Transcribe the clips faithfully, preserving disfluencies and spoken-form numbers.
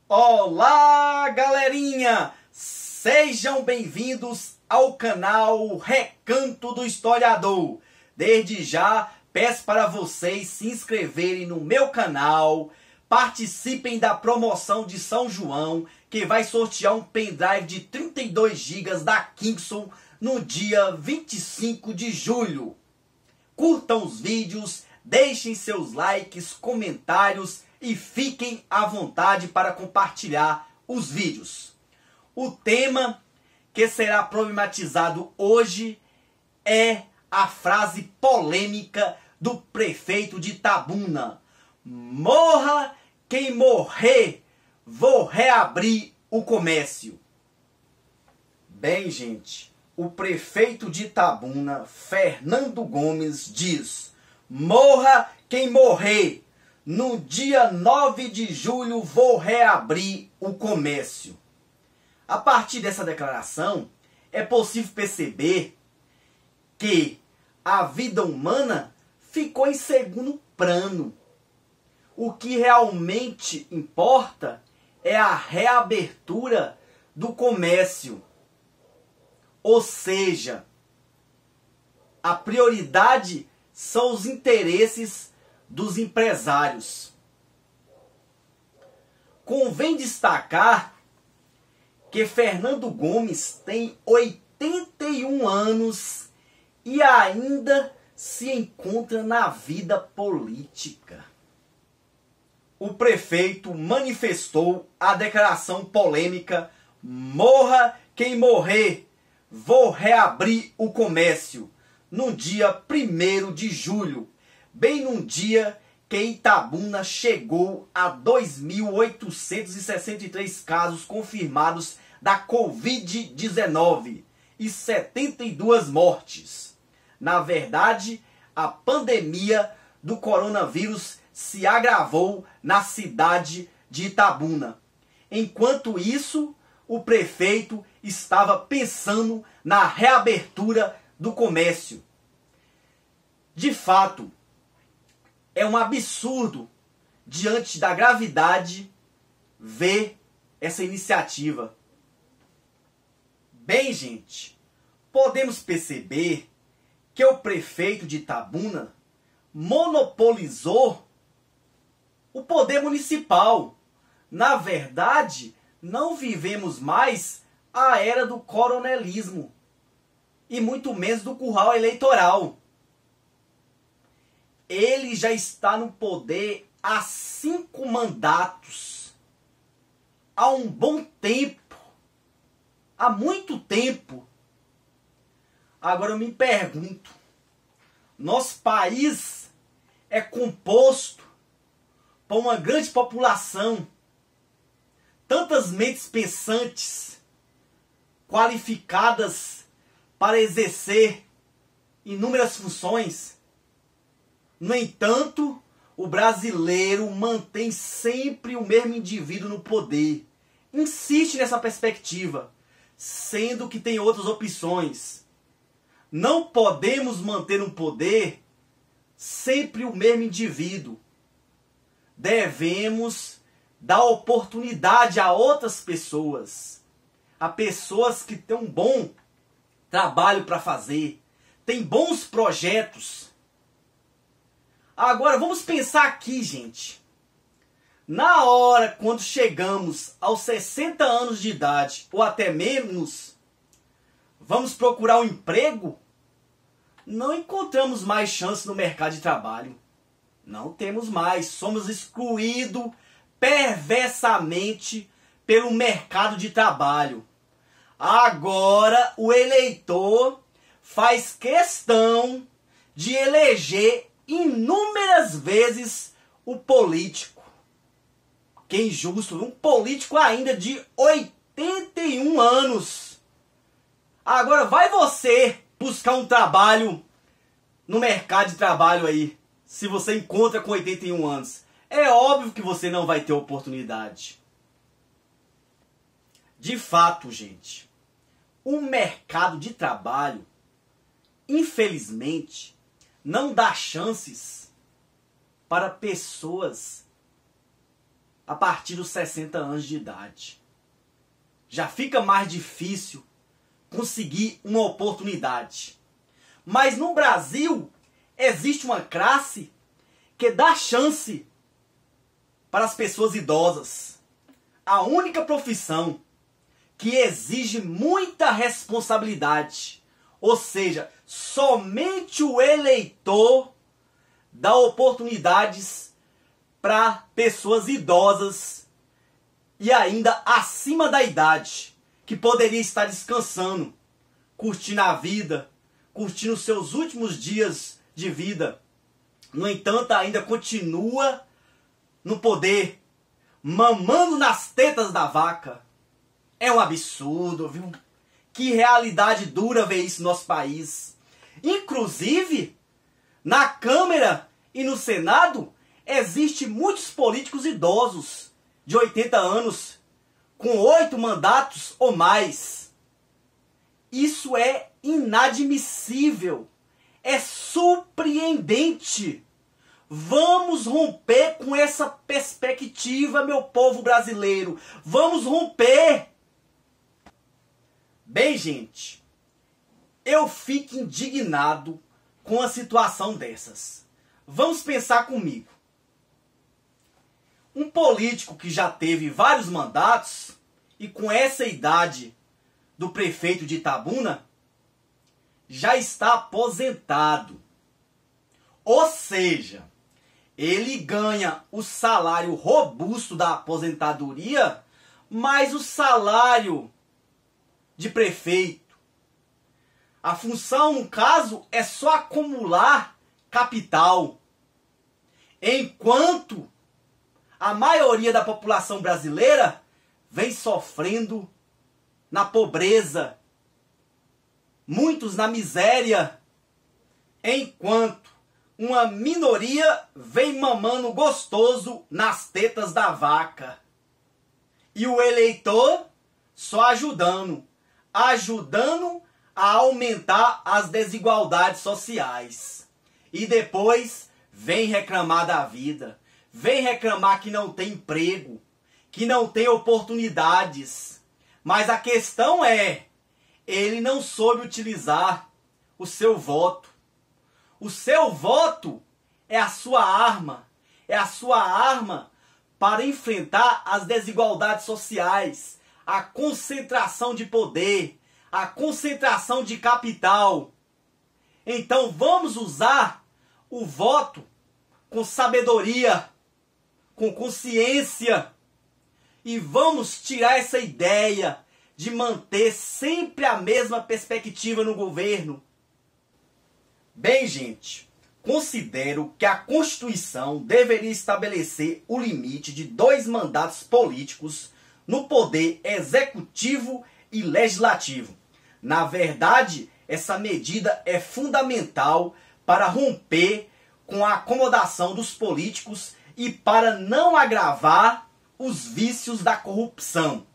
Olá, galerinha! Sejam bem-vindos ao canal Recanto do Historiador. Desde já, peço para vocês se inscreverem no meu canal, participem da promoção de São João, que vai sortear um pendrive de trinta e dois gigas da Kingston no dia vinte e cinco de julho. Curtam os vídeos, deixem seus likes, comentários e fiquem à vontade para compartilhar os vídeos. O tema que será problematizado hoje é a frase polêmica do prefeito de Itabuna: morra quem morrer, vou reabrir o comércio. Bem, gente, o prefeito de Itabuna, Fernando Gomes, diz: morra quem morrer, no dia nove de julho vou reabrir o comércio. A partir dessa declaração, é possível perceber que a vida humana ficou em segundo plano. O que realmente importa é a reabertura do comércio. Ou seja, a prioridade são os interesses dos empresários. Convém destacar que Fernando Gomes tem oitenta e um anos e ainda se encontra na vida política. O prefeito manifestou a declaração polêmica: morra quem morrer, vou reabrir o comércio, no dia primeiro de julho, bem num dia que Itabuna chegou a dois mil oitocentos e sessenta e três casos confirmados da covid dezenove e setenta e duas mortes. Na verdade, a pandemia do coronavírus se agravou na cidade de Itabuna. Enquanto isso, o prefeito estava pensando na reabertura do comércio. De fato, é um absurdo, diante da gravidade, ver essa iniciativa. Bem, gente, podemos perceber que o prefeito de Itabuna monopolizou o poder municipal. Na verdade, não vivemos mais a era do coronelismo e muito menos do curral eleitoral. Ele já está no poder há cinco mandatos, há um bom tempo, há muito tempo. Agora eu me pergunto, nosso país é composto por uma grande população, tantas mentes pensantes, qualificadas para exercer inúmeras funções. No entanto, o brasileiro mantém sempre o mesmo indivíduo no poder. Insiste nessa perspectiva, sendo que tem outras opções. Não podemos manter no poder sempre o mesmo indivíduo. Devemos dar oportunidade a outras pessoas. A pessoas que têm um bom trabalho para fazer, têm bons projetos. Agora, vamos pensar aqui, gente. Na hora, quando chegamos aos sessenta anos de idade, ou até menos, vamos procurar um emprego? Não encontramos mais chance no mercado de trabalho. Não temos mais. Somos excluídos perversamente pelo mercado de trabalho. Agora, o eleitor faz questão de eleger inúmeras vezes o político. Que injusto, um político ainda de oitenta e um anos. Agora vai você buscar um trabalho no mercado de trabalho aí, se você encontra com oitenta e um anos. É óbvio que você não vai ter oportunidade. De fato, gente, o mercado de trabalho, infelizmente, não dá chances para pessoas a partir dos sessenta anos de idade. Já fica mais difícil conseguir uma oportunidade. Mas no Brasil existe uma classe que dá chance para as pessoas idosas. A única profissão que exige muita responsabilidade. Ou seja, somente o eleitor dá oportunidades para pessoas idosas e ainda acima da idade, que poderia estar descansando, curtindo a vida, curtindo seus últimos dias de vida. No entanto, ainda continua no poder, mamando nas tetas da vaca. É um absurdo, viu? Que realidade dura ver isso no nosso país. Inclusive, na Câmara e no Senado, existem muitos políticos idosos, de oitenta anos, com oito mandatos ou mais. Isso é inadmissível. É surpreendente. Vamos romper com essa perspectiva, meu povo brasileiro. Vamos romper. Bem, gente, eu fico indignado com a situação dessas. Vamos pensar comigo. Um político que já teve vários mandatos e com essa idade do prefeito de Itabuna já está aposentado. Ou seja, ele ganha o salário robusto da aposentadoria, mais o salário de prefeito. A função, no caso, é só acumular capital. Enquanto a maioria da população brasileira vem sofrendo na pobreza, muitos na miséria, enquanto uma minoria vem mamando gostoso nas tetas da vaca. E o eleitor só ajudando, ajudando a aumentar as desigualdades sociais. E depois vem reclamar da vida, vem reclamar que não tem emprego, que não tem oportunidades. Mas a questão é, ele não soube utilizar o seu voto. O seu voto é a sua arma, é a sua arma para enfrentar as desigualdades sociais, a concentração de poder, a concentração de capital. Então vamos usar o voto com sabedoria, com consciência, e vamos tirar essa ideia de manter sempre a mesma perspectiva no governo. Bem, gente, considero que a Constituição deveria estabelecer o limite de dois mandatos políticos no poder executivo e legislativo. Na verdade, essa medida é fundamental para romper com a acomodação dos políticos e para não agravar os vícios da corrupção.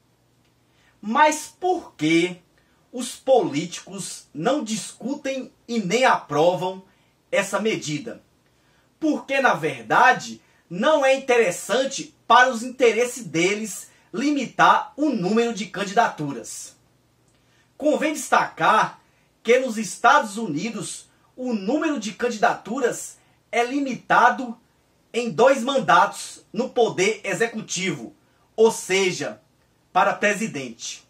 Mas por que os políticos não discutem e nem aprovam essa medida? Porque, na verdade, não é interessante para os interesses deles limitar o número de candidaturas. Convém destacar que nos Estados Unidos o número de candidaturas é limitado em dois mandatos no poder executivo, ou seja, para presidente.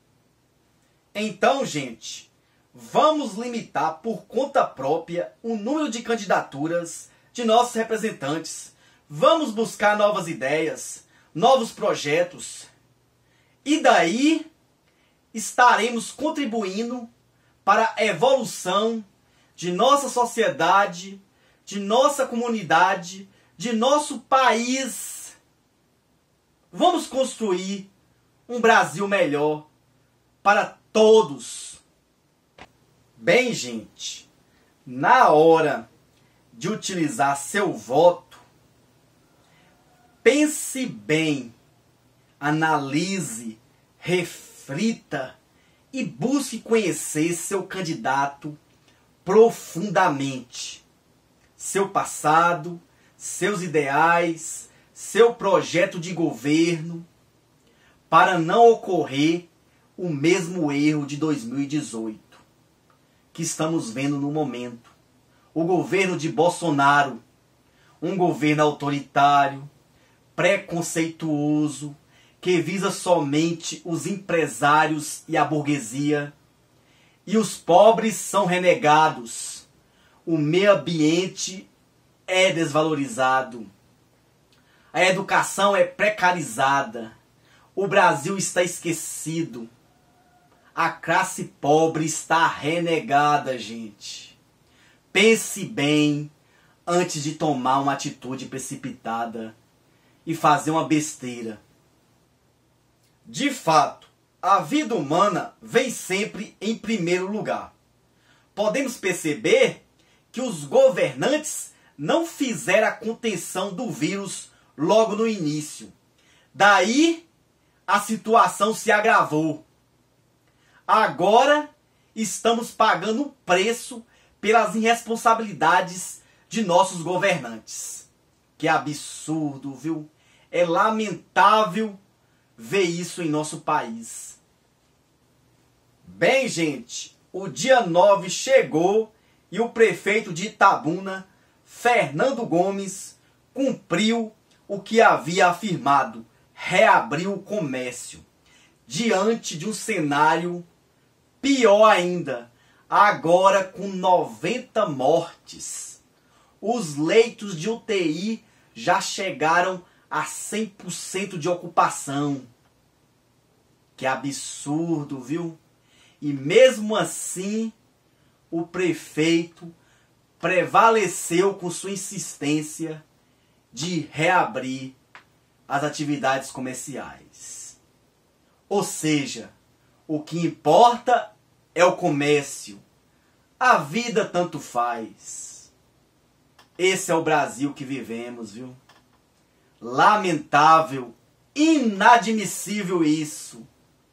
Então, gente, vamos limitar por conta própria o número de candidaturas de nossos representantes. Vamos buscar novas ideias, novos projetos. E daí estaremos contribuindo para a evolução de nossa sociedade, de nossa comunidade, de nosso país. Vamos construir um Brasil melhor para todos. Bem, gente, na hora de utilizar seu voto, pense bem, analise, reflita e busque conhecer seu candidato profundamente. Seu passado, seus ideais, seu projeto de governo para não ocorrer o mesmo erro de dois mil e dezoito que estamos vendo no momento. O governo de Bolsonaro, um governo autoritário, preconceituoso, que visa somente os empresários e a burguesia, e os pobres são renegados. O meio ambiente é desvalorizado. A educação é precarizada. O Brasil está esquecido. A classe pobre está renegada, gente. Pense bem antes de tomar uma atitude precipitada e fazer uma besteira. De fato, a vida humana vem sempre em primeiro lugar. Podemos perceber que os governantes não fizeram a contenção do vírus logo no início. Daí, a situação se agravou. Agora, estamos pagando o preço pelas irresponsabilidades de nossos governantes. Que absurdo, viu? É lamentável ver isso em nosso país. Bem, gente, o dia nove chegou e o prefeito de Itabuna, Fernando Gomes, cumpriu o que havia afirmado: reabriu o comércio, diante de um cenário pior ainda, agora com noventa mortes. Os leitos de U T I já chegaram a cem por cento de ocupação. Que absurdo, viu? E mesmo assim, o prefeito prevaleceu com sua insistência de reabrir as atividades comerciais. Ou seja, o que importa é o comércio. A vida tanto faz. Esse é o Brasil que vivemos, viu? Lamentável, inadmissível isso.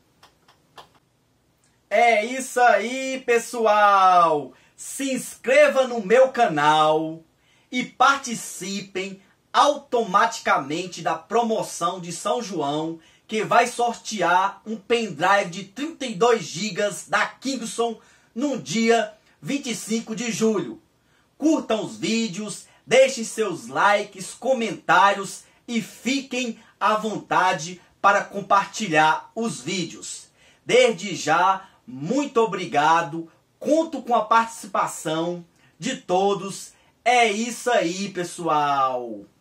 É isso aí, pessoal! Se inscreva no meu canal e participem automaticamente da promoção de São João, que vai sortear um pendrive de trinta e dois gigas da Kingston no dia vinte e cinco de julho. Curtam os vídeos, deixem seus likes, comentários e fiquem à vontade para compartilhar os vídeos. Desde já, muito obrigado. Conto com a participação de todos. É isso aí, pessoal.